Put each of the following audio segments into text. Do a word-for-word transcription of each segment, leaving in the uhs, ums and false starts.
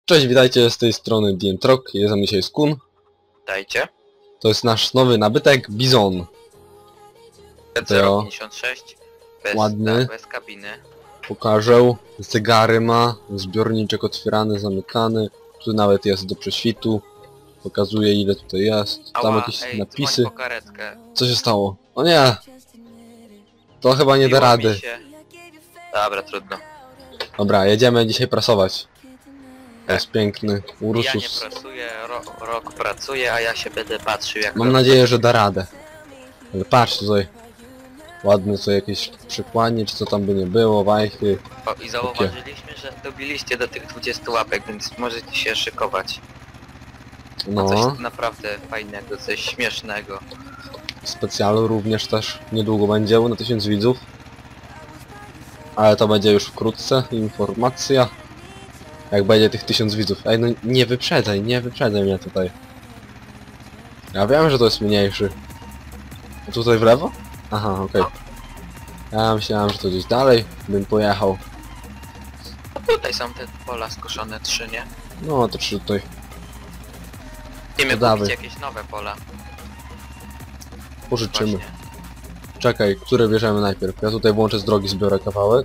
Cześć, witajcie z tej strony Dientrok, jest za mnie dzisiaj Skun. Dajcie. To jest nasz nowy nabytek, Bizon. zero pięćdziesiąt sześć. Bez, ładny. tak, bez kabiny. Pokażę. Cygary ma, zbiorniczek otwierany, zamykany. Tu nawet jest do prześwitu. Pokazuje ile tutaj jest. Tam Ała, jakieś ej, napisy. dzwoń po karetkę. Co się stało? O nie! To chyba nie da Biło mi rady. się. Dobra, trudno. Dobra, jedziemy dzisiaj prasować. To jest piękny Ja nie Ursus. pracuję, ro, rok pracuję, a ja się będę patrzył jak... Mam nadzieję, że da radę. Ale patrz tutaj. Ładne co jakieś przykłanie, czy co tam by nie było, wajchy. O, i zauważyliśmy, że dobiliście do tych dwudziestu łapek, więc możecie się szykować. No. No, Coś naprawdę fajnego, coś śmiesznego. specjalu również też niedługo będzie na tysiąc widzów. Ale to będzie już wkrótce, informacja. Jak będzie tych tysiąc widzów. Ej, no nie wyprzedzaj, nie wyprzedzaj mnie tutaj. Ja wiem, że to jest mniejszy. A tutaj w lewo? Aha, okej. Ja myślałem, że to gdzieś dalej bym pojechał. Tutaj są te pola skoszone, trzy, nie? No to czy tutaj. Chcemy To dawaj. kupić jakieś nowe pola. Pożyczymy. Właśnie. Czekaj, które bierzemy najpierw? Ja tutaj włączę z drogi, zbiorę kawałek.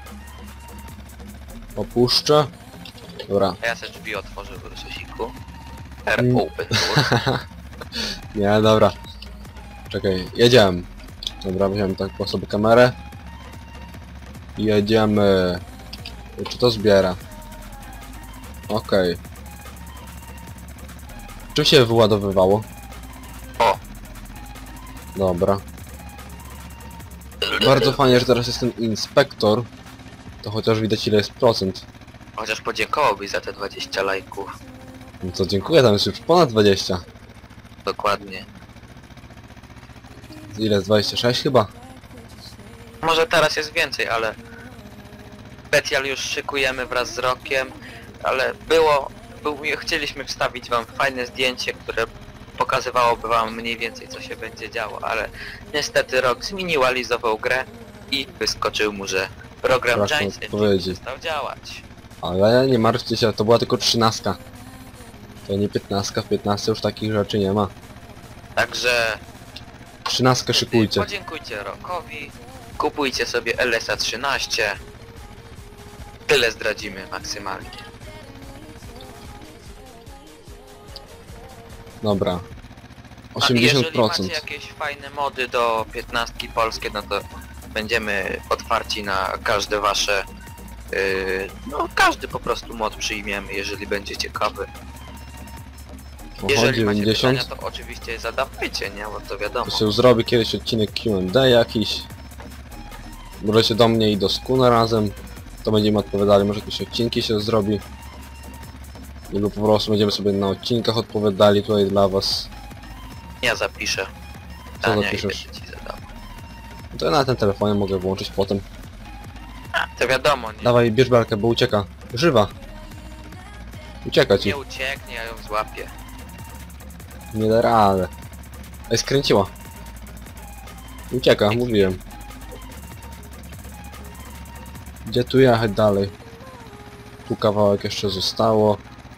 Opuszczę. Dobra. A ja sobie drzwi otworzę w Ursusiku. Mm. Open Nie, dobra. Czekaj, jedziemy. Dobra, weźmiemy tak po sobie kamerę. I jedziemy. Czy to zbiera? Okej. Czym się wyładowywało? O! Dobra. Bardzo fajnie, że teraz jest ten inspektor. To chociaż widać ile jest procent. Chociaż podziękowałbyś za te dwadzieścia lajków. No co, dziękuję, tam jest już ponad dwadzieścia. Dokładnie. Ile jest? dwadzieścia sześć chyba? Może teraz jest więcej, ale... Specjal już szykujemy wraz z Rokiem, ale było... Był, chcieliśmy wstawić wam fajne zdjęcie, które pokazywałoby wam mniej więcej co się będzie działo, ale niestety Rok zminializował grę i wyskoczył mu, że program Brak Giants odpowiedzi. przestał działać. Ale nie martwcie się, to była tylko trzynastka. To nie piętnastka, w piętnastce już takich rzeczy nie ma. Także... trzynastkę szykujcie. Podziękujcie Rokowi, kupujcie sobie L S A trzynaście. Tyle zdradzimy maksymalnie. Dobra. A osiemdziesiąt jeżeli procent. macie jakieś fajne mody do piętnastki polskie, no to będziemy otwarci na każde wasze... Yy, no każdy po prostu mod przyjmiemy, jeżeli będzie ciekawy. Oho, Jeżeli macie dziewięćdziesiąt. pytania, to oczywiście zadawajcie, nie? Bo to wiadomo. To się zrobi kiedyś odcinek Q and A jakiś. Możecie do mnie i do Skuna razem. To będziemy odpowiadali, może jakieś odcinki się zrobi. Lub po prostu będziemy sobie na odcinkach odpowiadali tutaj dla was. Ja zapiszę Co pytania i zapiszesz? będę ci zadawał. To ja na ten telefonie mogę włączyć potem. To wiadomo, nie? Dawaj, bierz belkę, bo ucieka. Żywa. Ucieka ci. Nie ucieknie, ja ją złapię. Nie da rady. Ej, skręciła. Ucieka, mówiłem. Gdzie tu jechać dalej? Tu kawałek jeszcze zostało.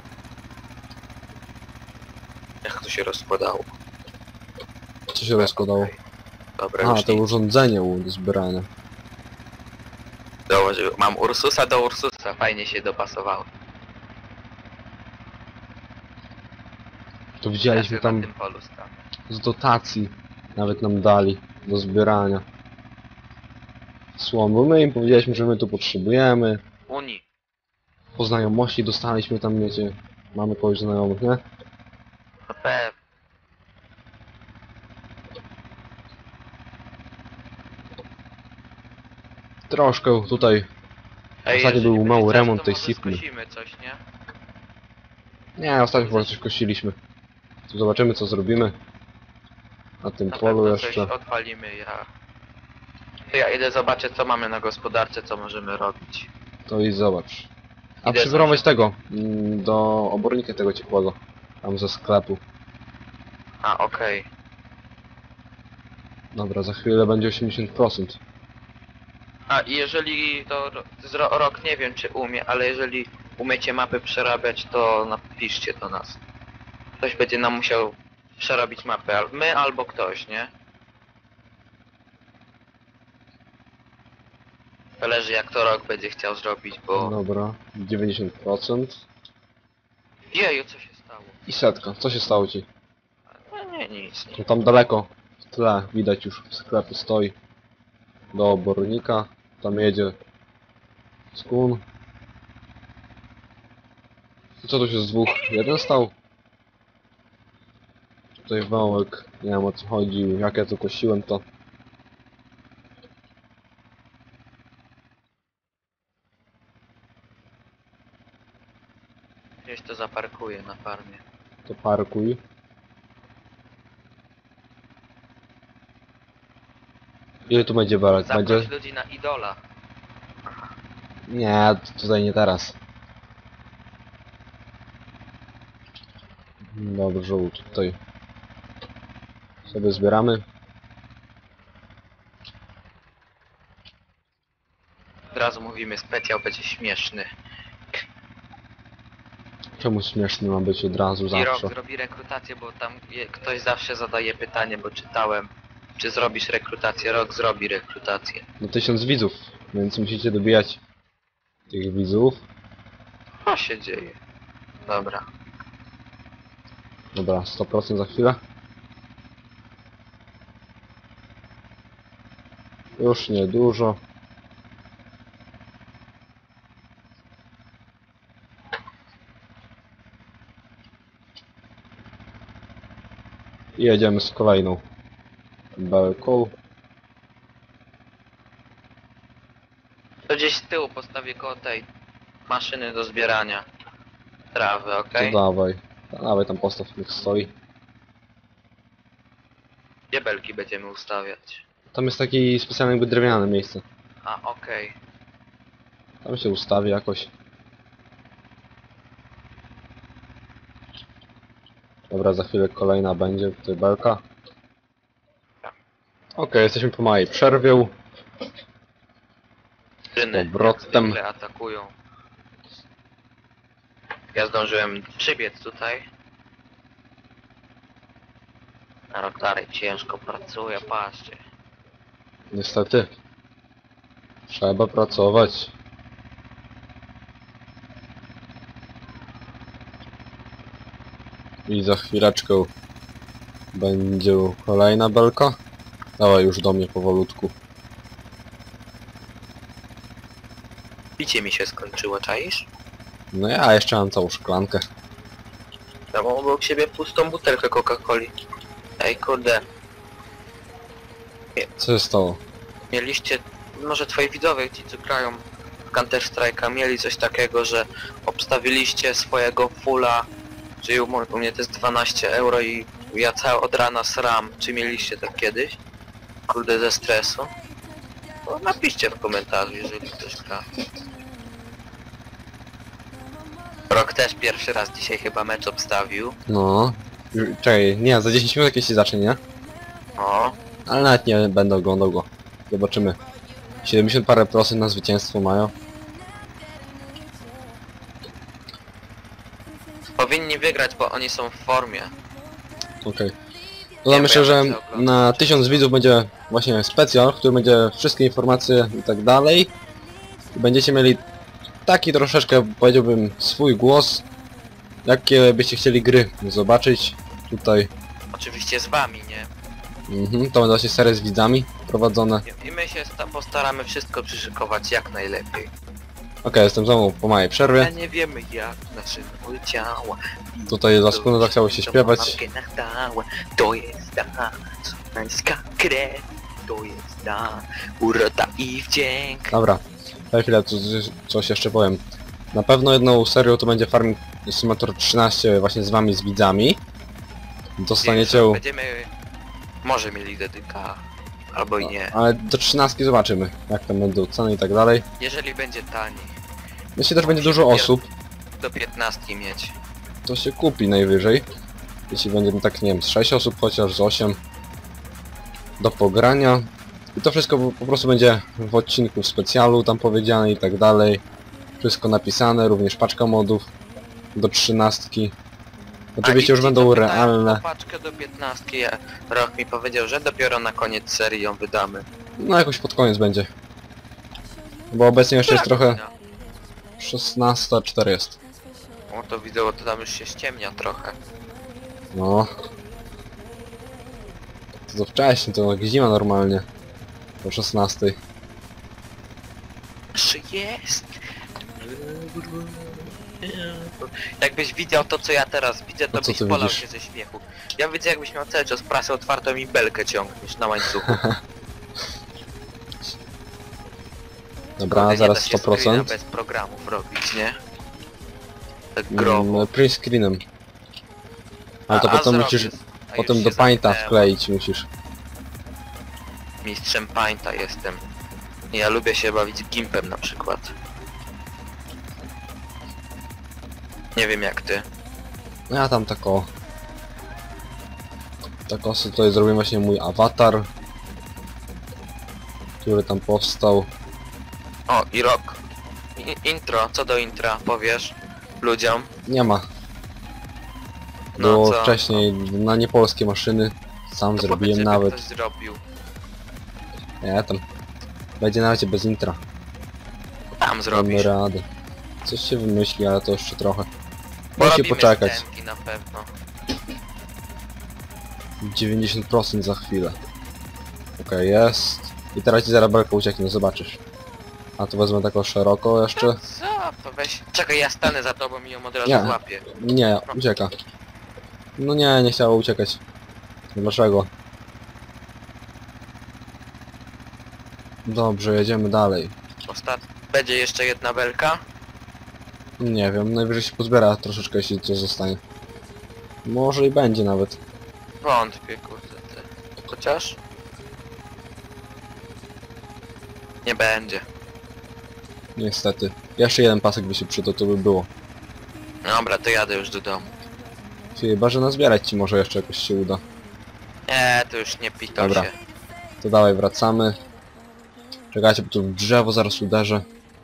Jak to się rozkładało. Co się rozkładało? Okej. Dobra, A, już to nie. urządzenie do zbierania. Dołożyłem. Mam Ursusa do Ursusa, fajnie się dopasowało. To widzieliśmy Ja tam na tym polu stanę. z dotacji. Nawet nam dali do zbierania. Słom, bo my im powiedzieliśmy, że my tu potrzebujemy. Unii. Po znajomości dostaliśmy tam, wiecie, mamy kogoś znajomych, nie? No pewnie. Troszkę tutaj. Ej, Ostatnio jeżeli był mały będzie remont coś, tej to może sipny. skosimy coś, nie? Nie, ostatnio chyba coś kosiliśmy. Tu zobaczymy co zrobimy. Na tym Na polu pewno jeszcze. coś odpalimy, ja... To ja idę zobaczyć co mamy na gospodarce, co możemy robić. To i zobacz. A Idę przyprowadź zobaczyć. tego, mm, do obornika tego ciepłego. Tam ze sklepu. A, okej. Dobra, za chwilę będzie osiemdziesiąt procent. A i jeżeli to ro- z ro- Rok nie wiem czy umie, ale jeżeli umiecie mapy przerabiać, to napiszcie do nas. Ktoś będzie nam musiał przerobić mapę, al- my albo ktoś, nie? Zależy jak to rok będzie chciał zrobić, bo... Dobra, dziewięćdziesiąt procent. Jeju, co się stało? I setka, co się stało ci? No nie, nic, nie. No tam daleko, w tle, widać już w sklepie stoi. Do obornika, tam jedzie skun. I co tu się z dwóch? Jeden stał? Tutaj wałek, nie wiem o co chodzi, jak ja tu kosiłem to. Gdzieś to zaparkuję na farmie. To parkuj. Ile tu będzie belek? Zaproś Będzie? ludzi na idola. Nie, t- tutaj nie teraz. Dobrze, tutaj sobie zbieramy. Od razu mówimy, specjal będzie śmieszny. Czemu śmieszny ma być od razu I rok zawsze? zrobi rekrutację, bo tam je, ktoś zawsze zadaje pytanie, bo czytałem, czy zrobisz rekrutację. Rok zrobi rekrutację. No tysiąc widzów, więc musicie dobijać tych widzów. Co się dzieje? Dobra. Dobra, sto procent za chwilę. Już niedużo. I jedziemy z kolejną belką. To gdzieś z tyłu postawię koło tej maszyny do zbierania trawy, okej? To dawaj. Dawaj tam postaw, niech stoi. Gdzie belki będziemy ustawiać? Tam jest taki specjalny jakby drewniane miejsce. A, okej. Tam się ustawi jakoś. Dobra, za chwilę kolejna będzie tutaj belka. Okej, jesteśmy po małej przerwie. Czyny Powrotem. jak zwykle atakują. Ja zdążyłem przybiec tutaj. A rok dalej ciężko pracuje, patrzcie. Niestety. Trzeba pracować. I za chwileczkę będzie kolejna belka. Dawaj już do mnie powolutku. Picie mi się skończyło, czaisz? No ja jeszcze mam całą szklankę. Ja mam obok siebie pustą butelkę Coca-Coli. Ej kurde, Co się stało? mieliście, może twoi widzowie, ci co grają w Counter Strike'a, mieli coś takiego, że obstawiliście swojego fulla, czyli u, mo- u mnie to jest dwanaście euro i ja cały od rana sram. Czy mieliście tak kiedyś? Kurde, ze stresu? To napiszcie w komentarzu, jeżeli ktoś gra. Rok też pierwszy raz dzisiaj chyba mecz obstawił. No. Ju- Czekaj, nie, za dziesięć minut jakieś się zacznie, nie? O, Ale nawet nie będę oglądał go. Zobaczymy. siedemdziesiąt parę procent na zwycięstwo mają. powinni wygrać, bo oni są w formie. Okej. Nie, Dodam bo jeszcze, ja że będę oglądał. na tysiąc widzów będzie właśnie specjal, w którym będzie wszystkie informacje i tak dalej. I będziecie mieli taki troszeczkę, powiedziałbym, swój głos. Jakie byście chcieli gry zobaczyć tutaj. Oczywiście z wami, nie? Mhm, to będą właśnie serie z widzami prowadzone. I my się sta- postaramy wszystko przyszykować jak najlepiej. Okej, jestem znowu po małej Ja przerwie. nie wiemy jak nasze ciała. Tutaj za sekundę zachciało się śpiewać. To jest ta słowiańska krew. To jest ta uroda i wdzięk. Dobra, za chwilę co, coś jeszcze powiem. Na pewno jedną serią to będzie Farming Simulator trzynaście właśnie z wami, z widzami. Dostaniecie... Będziemy może mieli dedyka, albo i nie. Ale do trzynastki zobaczymy, jak tam będą ceny i tak dalej. Jeżeli będzie tani, Jeśli też będzie dużo osób, do piętnastki mieć. to się kupi najwyżej. Jeśli będzie no tak, nie wiem, z sześć osób, chociaż z osiem do pogrania. I to wszystko po- po prostu będzie w odcinku w specjalu tam powiedziane i tak dalej. Wszystko napisane, również paczka modów do trzynastki. A Oczywiście już i ci, będą co pytają realne. o paczkę do piętnastki, ja- Rok mi powiedział, że dopiero na koniec serii ją wydamy. No jakoś pod koniec będzie. Bo obecnie jeszcze jest Która trochę... godzina? szesnasta cztery jest. O, to widzę, to tam już się ściemnia trochę. No. To, to wcześniej, to jak zima normalnie. O szesnastej. Czy jest? Jakbyś widział to, co ja teraz widzę, to No co byś ty polał widzisz? się ze śmiechu. Ja widzę, jakbyś miał cały czas prasę otwartą i belkę ciągniesz na łańcuchu. Dobra, Kurde, zaraz nie da się sto procent. screena bez programów robić, nie? Tak growo. Mm, print screenem. Ale to A- a potem zrobię. musisz... A Potem już do się Painta zamknęło. wkleić musisz. Mistrzem Painta jestem. Ja lubię się bawić gimpem na przykład. Nie wiem jak ty. No ja tam tak o... Tak o sobie tutaj zrobiłem właśnie mój awatar. Który tam powstał. O, i rok. I, intro, co do intra powiesz ludziom? Nie ma. No Było co? wcześniej na niepolskie maszyny. Sam To zrobiłem powiedz, żeby nawet. ktoś zrobił. Nie tam. Będzie nawet bez intra. Tam Damy zrobisz. radę. Coś się wymyśli, ale to jeszcze trochę. Bo Musi robimy poczekać. scenki na pewno. dziewięćdziesiąt procent za chwilę. Okej, jest. I teraz ci zaraz belka ucieknie, zobaczysz. A tu wezmę tak o szeroko jeszcze. No co? To weź. Czekaj, ja stanę za tobą i ją od razu Nie. złapię. Nie, ucieka. No nie, nie chciało uciekać. Dlaczego? Dobrze, jedziemy dalej. Ostat... Będzie jeszcze jedna belka? Nie wiem, najwyżej się pozbiera troszeczkę, jeśli coś zostanie. Może i będzie nawet. Wątpię, kurde ty. Chociaż? Nie będzie. Niestety. Jeszcze jeden pasek by się przydał, to by było. Dobra, to jadę już do domu. Chyba, że nazbierać ci może jeszcze jakoś się uda. Nie, to już nie pitol Dobra. się. To dawaj, wracamy. Czekajcie, bo tu w drzewo zaraz uderzę.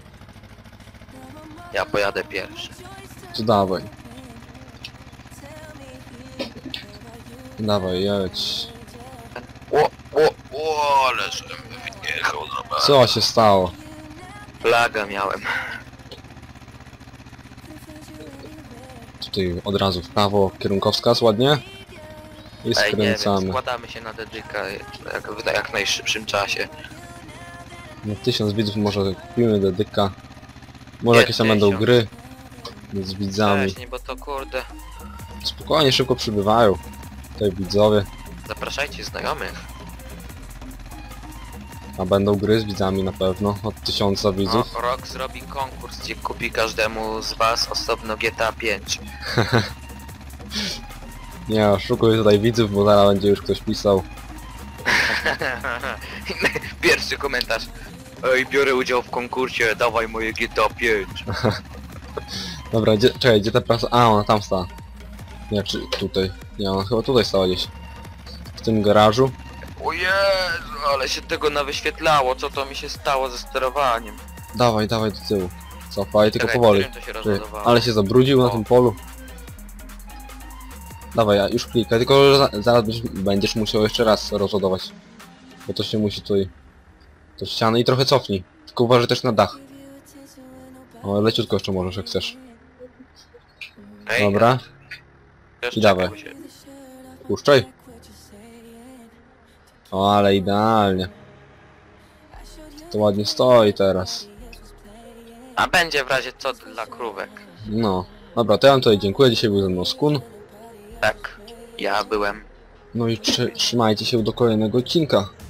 Ja pojadę pierwszy. To dawaj. Dawaj, jedź. O, o, o, ale żem wyjechał, zobacz. Co się stało? Laga miałem. Tutaj od razu w prawo, kierunkowskaz ładnie. I Ej, nie wiem, skręcamy. składamy się na dedyka jak, w jak najszybszym czasie. Na tysiąc widzów może kupimy dedyka. Może jakieś tam będą pięćdziesiąt. gry z widzami. Wcześniej, bo to kurde. Spokojnie, szybko przybywają. Tutaj widzowie. Zapraszajcie znajomych. A będą gry z widzami na pewno. Od tysiąca widzów. O, Rok zrobi konkurs, gdzie kupi każdemu z was osobno G T A pięć. Nie, oszukuję tutaj widzów, bo zaraz będzie już ktoś pisał. Pierwszy komentarz. Ej, biorę udział w konkursie, dawaj moje G T A pięć. Dobra, gdzie, czekaj, gdzie ta prasa? A, ona tam stała. Nie, czy tutaj. Nie, ona chyba tutaj stała gdzieś. W tym garażu. O Jezu, ale się tego nawyświetlało, co to mi się stało ze sterowaniem. Dawaj, dawaj do tyłu. Cofaj, tylko Czekaj, powoli. którym to się Ty, rozładowało? ale się zabrudził na O. tym polu. Dawaj, ja już klikaj, tylko za, zaraz będziesz, będziesz musiał jeszcze raz rozładować. Bo to się musi tutaj... Do ściany i trochę cofnij. Tylko uważaj też na dach. O, leciutko jeszcze możesz, jak chcesz. Ej, Dobra, wiesz, i dawaj. czekaj, bo się- puszczaj. O, ale idealnie. To ładnie stoi teraz. A będzie w razie co dla krówek. No. Dobra, to ja wam tutaj dziękuję. Dzisiaj był ze mną Skun. Tak, ja byłem. No i trzy, trzymajcie się do kolejnego odcinka.